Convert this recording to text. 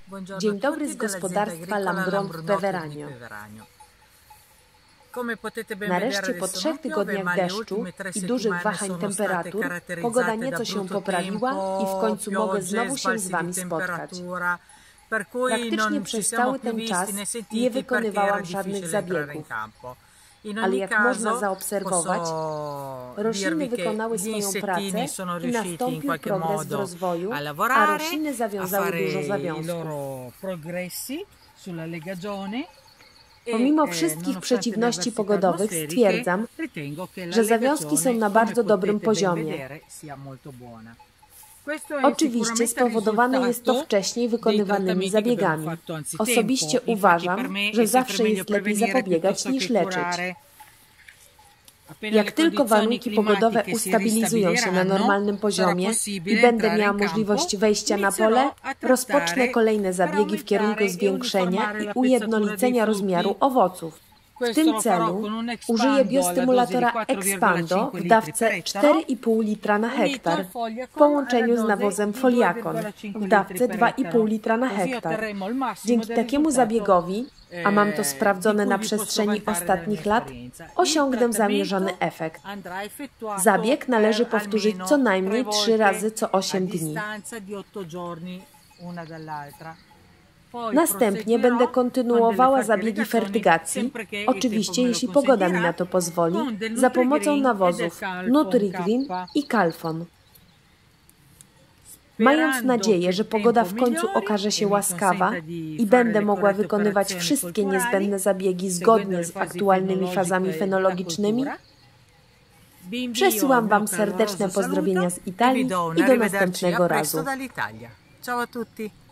Dzień dobry z gospodarstwa Lambron w Peveragno. Nareszcie po 3 tygodniach deszczu i dużych wahań temperatur pogoda nieco się poprawiła i w końcu mogę znowu się z Wami spotkać. Praktycznie przez cały ten czas nie wykonywałam żadnych zabiegów. Ale jak można zaobserwować, rośliny wykonały swoją pracę i nastąpił progres w rozwoju, a rośliny zawiązały dużo zawiązków. Pomimo wszystkich przeciwności pogodowych stwierdzam, że zawiązki są na bardzo dobrym poziomie. Oczywiście spowodowane jest to wcześniej wykonywanymi zabiegami. Osobiście uważam, że zawsze jest lepiej zapobiegać niż leczyć. Jak tylko warunki pogodowe ustabilizują się na normalnym poziomie i będę miała możliwość wejścia na pole, rozpocznę kolejne zabiegi w kierunku zwiększenia i ujednolicenia rozmiaru owoców. W tym celu użyję biostymulatora Expando w dawce 4,5 litra na hektar w połączeniu z nawozem Foliakon w dawce 2,5 litra na hektar. Dzięki takiemu zabiegowi, a mam to sprawdzone na przestrzeni ostatnich lat, osiągnę zamierzony efekt. Zabieg należy powtórzyć co najmniej 3 razy co 8 dni. Następnie będę kontynuowała zabiegi fertygacji, oczywiście jeśli pogoda mi na to pozwoli, za pomocą nawozów Nutrigreen i Calfon. Mając nadzieję, że pogoda w końcu okaże się łaskawa i będę mogła wykonywać wszystkie niezbędne zabiegi zgodnie z aktualnymi fazami fenologicznymi, przesyłam Wam serdeczne pozdrowienia z Italii i do następnego razu. Ciao a tutti!